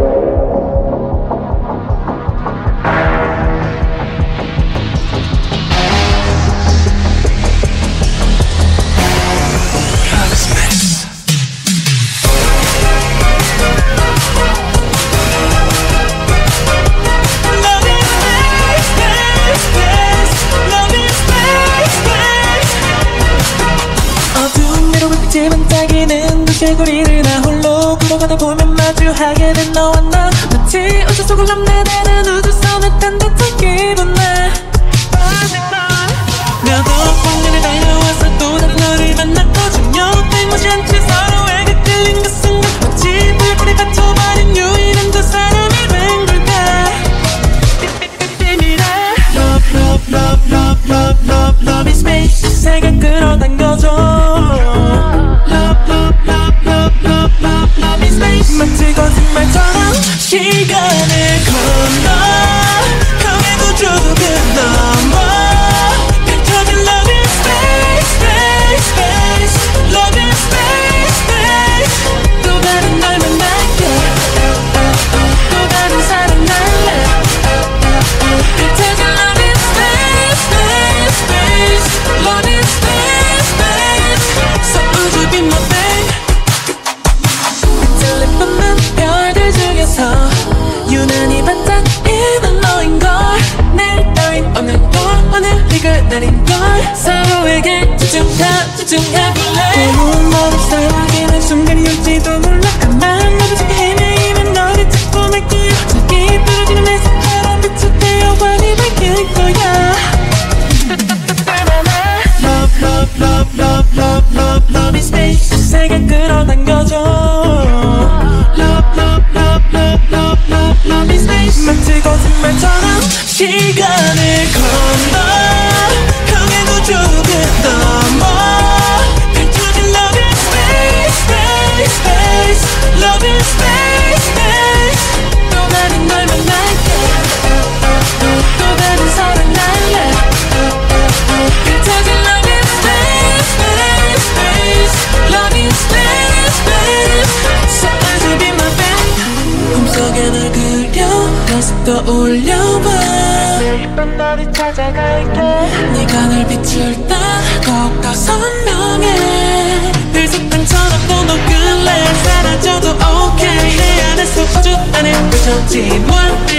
반짝이는 그 개구리를 나 홀로 걸어가다 보면 마주하게 된 너와 나 마치 우주 속을 넘나드는 우주선을 탄 듯한 기분 나 너도 공간에 달려와서 또 다른 너를 만났거든요 무시한 채 서로에게 끌린 그 순간 마치 불불이 받쳐버린 유일한 두 사람이 된 걸까 Love, love, love, love, love, love, love is space 세계 끌어당겨줘 마치 거짓말처럼 시간을 건너 형의 구조를 넘어 펼쳐진 love in space, space, space Love in space, space 또 다른 널 만날게 또 다른 사랑 날래 펼쳐진 love in space, space, space Love in space, space So would you be my babe 별들 중에서 유난히 반짝이는 너인걸 날 따윈 없는 걸 오늘 이 그날인걸 서로에게 집중해볼래 고운 너를 사랑하는 순간이 올지도 몰라 가만 너를 찾기 헤매이면 너를 찾고 말 거야 저기 떨어지는 내 사랑 빛을 태워버리 밝힐 거야 Love, love, love, love, love, love, love is space 세계 끌어당겨줘 마치 거짓말처럼 시간을 건너 형의 구조를 넘어 펼쳐진 love in space, space, space Love in space, space 또 다른 널 만날게 또 다른 사랑 날래 펼쳐진 love in space, space, space Love in space, space So would you be my babe 꿈속에 널 그려 다시 떠올려봐 매일 밤 너를 찾아갈게 네가 날 비출 때 더욱더 선명해 들석탄처럼 또 녹을래 사라져도 okay 내 안에서 우주 안에 펼쳐진 one